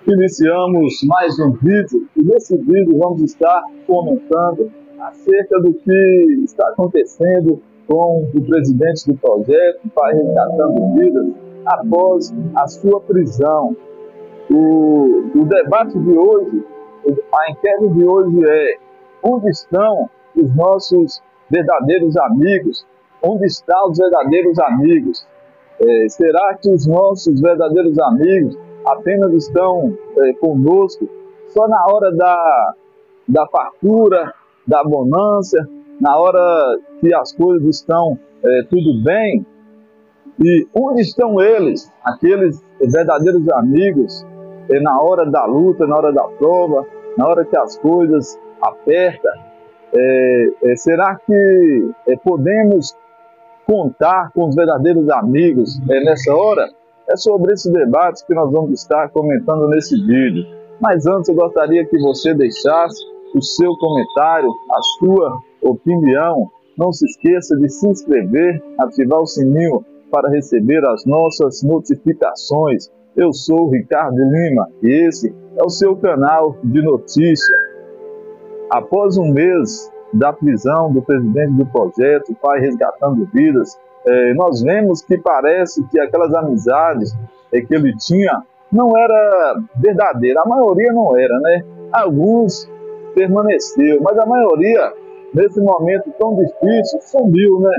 Iniciamos mais um vídeo e nesse vídeo vamos estar comentando acerca do que está acontecendo com o presidente do projeto Pai Resgatando Vidas após a sua prisão. O debate de hoje, a enquete de hoje é: onde estão os nossos verdadeiros amigos? Onde estão os verdadeiros amigos? Será que os nossos verdadeiros amigos apenas estão conosco só na hora da fartura, da bonança, na hora que as coisas estão tudo bem? E onde estão eles, aqueles verdadeiros amigos, na hora da luta, na hora da prova, na hora que as coisas apertam? Será que podemos contar com os verdadeiros amigos nessa hora? É sobre esse debate que nós vamos estar comentando nesse vídeo. Mas antes eu gostaria que você deixasse o seu comentário, a sua opinião. Não se esqueça de se inscrever, ativar o sininho para receber as nossas notificações. Eu sou o Ricardo Lima e esse é o seu canal de notícia. Após um mês da prisão do presidente do projeto Pai Resgatando Vidas, nós vemos que parece que aquelas amizades que ele tinha não era verdadeira. A maioria não era, né? Alguns permaneceu, mas a maioria, nesse momento tão difícil, sumiu, né?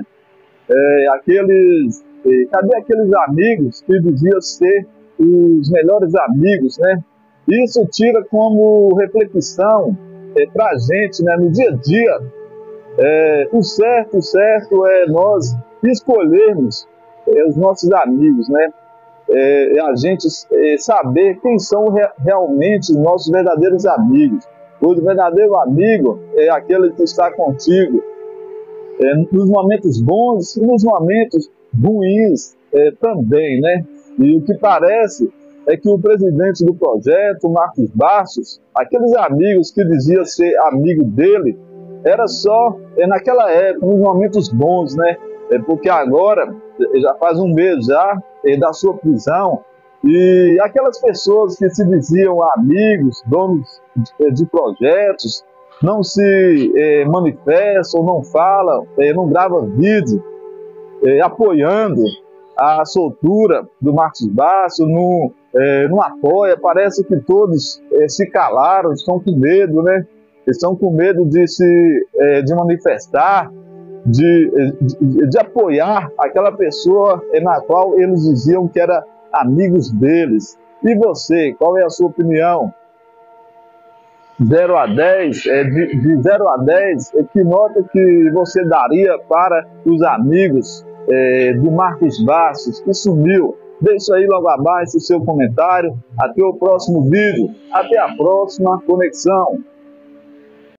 Cadê aqueles amigos que diziam ser os melhores amigos, né? Isso tira como reflexão para a gente, né, no dia a dia. O certo é nós escolhermos os nossos amigos, né? A gente saber quem são realmente os nossos verdadeios amigos. O verdadeiro amigo é aquele que está contigo nos momentos bons e nos momentos ruins também, né? E o que parece é que o presidente do projeto, Marcos Bastos, aqueles amigos que dizia ser amigo dele, era só naquela época, nos momentos bons, né? Porque agora, já faz um mês já da sua prisão, e aquelas pessoas que se diziam amigos, donos de projetos, não se manifestam, não falam, não gravam vídeo, apoiando a soltura do Marcos Bastos, não apoia. Parece que todos se calaram, estão com medo, né? Estão com medo de manifestar, de apoiar aquela pessoa na qual eles diziam que era amigos deles. E você, qual é a sua opinião? 0 a 10, de 0 a 10, que nota que você daria para os amigos do Marcos Bastos, que sumiu? Deixa aí logo abaixo o seu comentário. Até o próximo vídeo. Até a próxima conexão.